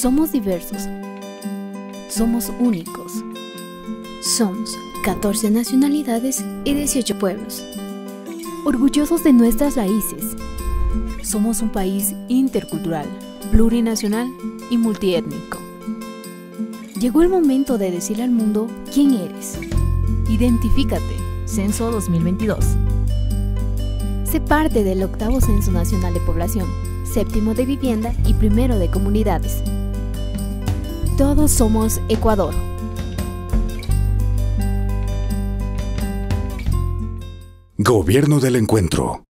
Somos diversos. Somos únicos. Somos 14 nacionalidades y 18 pueblos. Orgullosos de nuestras raíces. Somos un país intercultural, plurinacional y multiétnico. Llegó el momento de decirle al mundo quién eres. Identifícate. Censo 2022. Sé parte del 8º Censo Nacional de Población, 7º de Vivienda y 1º de Comunidades. Todos somos Ecuador. Gobierno del Encuentro.